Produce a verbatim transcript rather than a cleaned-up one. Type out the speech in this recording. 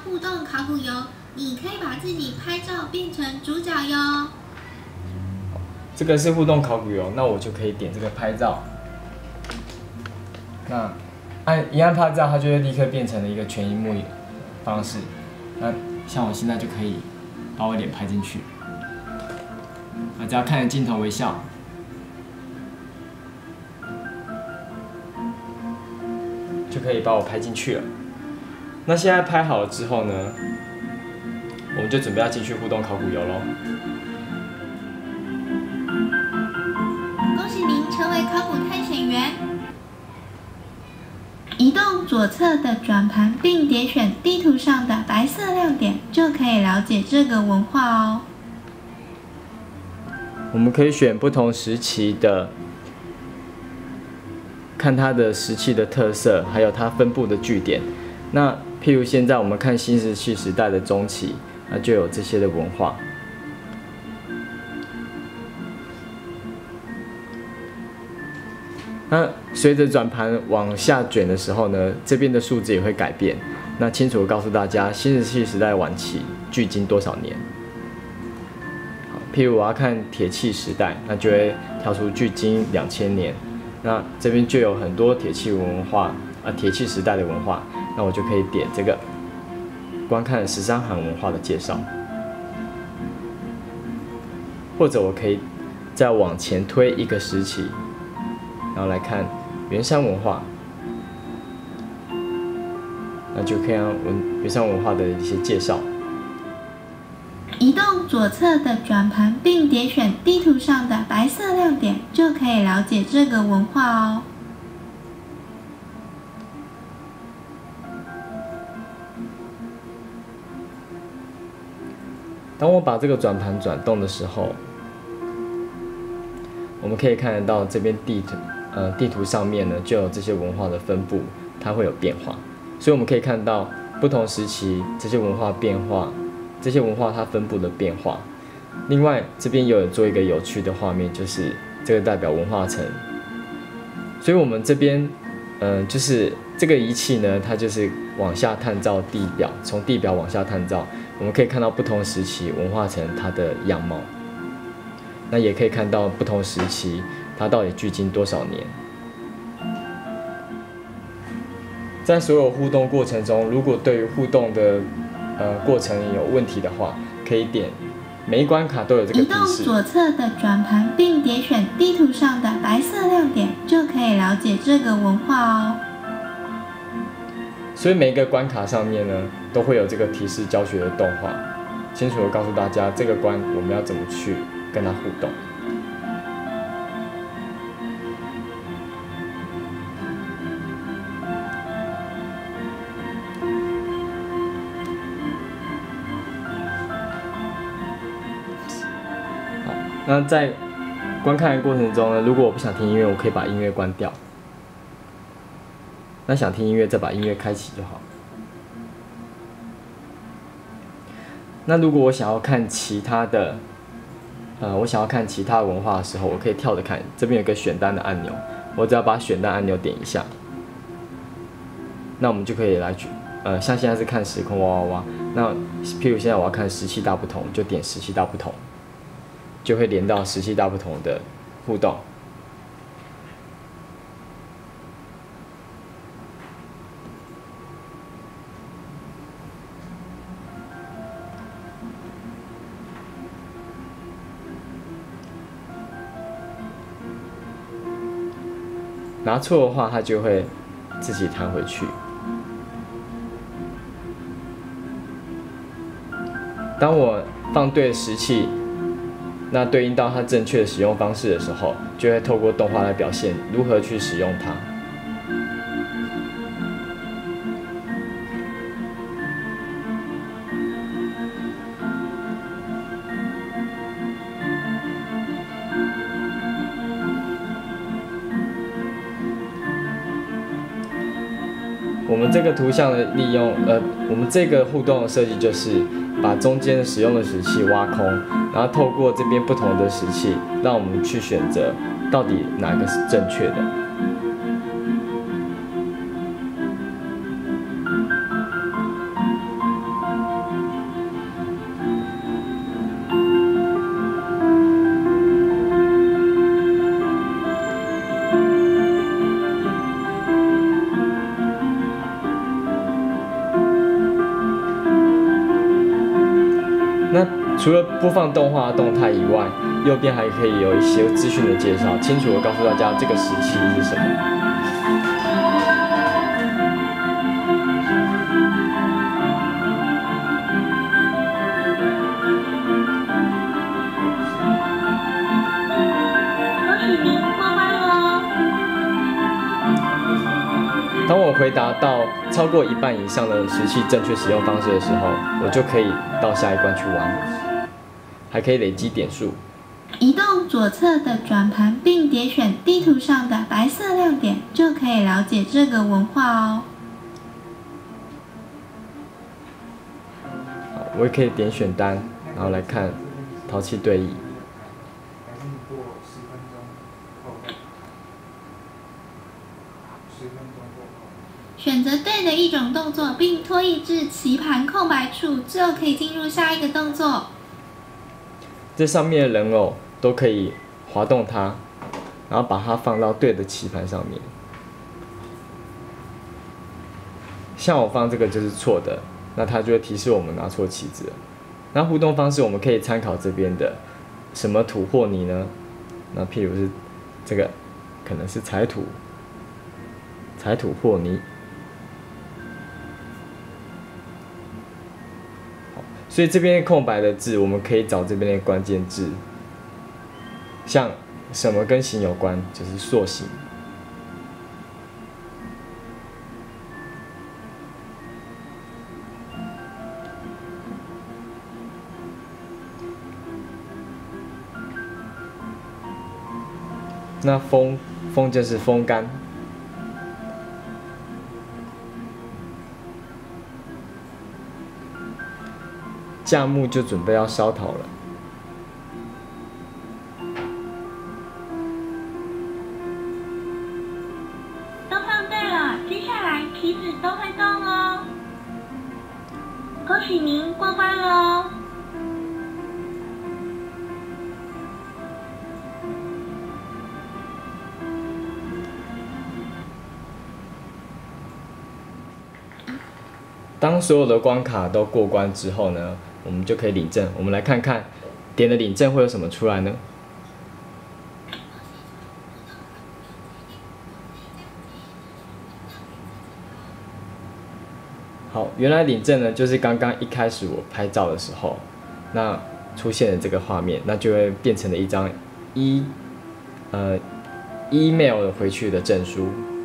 互动考古游，你可以把自己拍照变成主角哟。 这个是互动考古游，那我就可以点这个拍照。那按一按拍照，它就会立刻变成了一个全萤幕方式。那像我现在就可以把我脸拍进去，那只要看着镜头微笑。 就可以把我拍进去了。那现在拍好了之后呢，我们就准备要进去互动考古游喽。 恭喜您成为考古探险员。移动左侧的转盘，并点选地图上的白色亮点，就可以了解这个文化哦。 我们可以选不同时期的。 看它的石器的特色，还有它分布的据点。那譬如现在我们看新石器时代的中期，那就有这些的文化。那随着转盘往下卷的时候呢，这边的数字也会改变。那清楚地告诉大家，新石器时代晚期距今多少年？好，譬如我要看铁器时代，那就会跳出距今两千年。 那这边就有很多铁器文化，啊，铁器时代的文化，那我就可以点这个，观看十三行文化的介绍，或者我可以再往前推一个时期，然后来看圆山文化，那就可以看文圆山文化的一些介绍。 移动左侧的转盘，并点选地图上的白色亮点，就可以了解这个文化哦。 当我把这个转盘转动的时候，我们可以看得到这边地图，呃，地图上面呢就有这些文化的分布，它会有变化，所以我们可以看到不同时期这些文化变化。 这些文化它分布的变化，另外这边也有做一个有趣的画面，就是这个代表文化层。所以我们这边，嗯、呃，就是这个仪器呢，它就是往下探照地表，从地表往下探照，我们可以看到不同时期文化层它的样貌。那也可以看到不同时期它到底距今多少年。在所有互动过程中，如果对于互动的 呃，过程有问题的话，可以点每一关卡都有这个提示。 移动左侧的转盘，并点选地图上的白色亮点，就可以了解这个文化哦。 所以每一个关卡上面呢，都会有这个提示教学的动画，清楚的告诉大家这个关我们要怎么去跟它互动。 那在观看的过程中呢，如果我不想听音乐，我可以把音乐关掉。那想听音乐，再把音乐开启就好。那如果我想要看其他的，呃，我想要看其他文化的时候，我可以跳着看。这边有个选单的按钮，我只要把选单按钮点一下，那我们就可以来去，呃，像现在是看时空哇哇哇。那譬如现在我要看石器大不同，就点石器大不同。 就会连到石器大不同的互动。拿错的话，它就会自己弹回去。当我放对石器。 那对应到它正确的使用方式的时候，就会透过动画来表现如何去使用它。我们这个图像的利用，呃，我们这个互动的设计就是把中间使用的石器挖空，然后透过这边不同的石器，让我们去选择到底哪个是正确的。 除了播放动画动态以外，右边还可以有一些资讯的介绍，清楚的告诉大家这个时期是什么。当我回答到超过一半以上的石器正确使用方式的时候，我就可以到下一关去玩，还可以累积点数。 移动左侧的转盘并点选地图上的白色亮点，就可以了解这个文化哦。 我也可以点选单，然后来看陶器对弈。 选择对的一种动作，并拖移至棋盘空白处，就可以进入下一个动作。 这上面的人偶都可以滑动它，然后把它放到对的棋盘上面。像我放这个就是错的，那它就会提示我们拿错棋子了。那互动方式我们可以参考这边的什么土或泥呢？那譬如是这个可能是彩土、彩土或泥。所以这边空白的字，我们可以找这边的关键字，像什么跟形有关，就是塑形。那风，风就是风干。价目就准备要烧陶了。 都放对了，接下来棋子都会动哦。恭喜您过关喽！ 当所有的关卡都过关之后呢，我们就可以领证。我们来看看点的领证会有什么出来呢？好，原来领证呢，就是刚刚一开始我拍照的时候，那出现的这个画面，那就会变成了一张 e 呃 email 回去的证书。